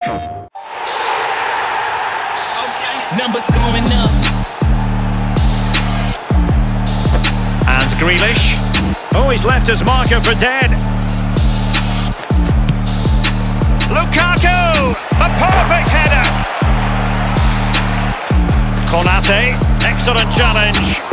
Okay, numbers going up. And Grealish. Oh, he's left his marker for dead. Lukaku! A perfect header! Konate, excellent challenge.